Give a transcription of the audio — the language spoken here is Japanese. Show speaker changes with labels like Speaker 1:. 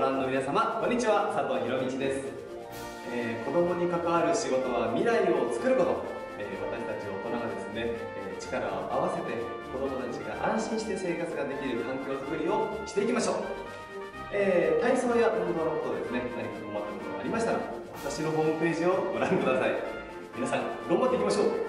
Speaker 1: 覧の皆様、こんにちは。佐藤博道です。子供に関わる仕事は未来を作ること。私たち大人がですね、力を合わせて子供たちが安心して生活ができる環境づくりをしていきましょう。体操や運動のことですね、何か困ったことがありましたら、私のホームページをご覧ください。皆さん、頑張っていきましょう。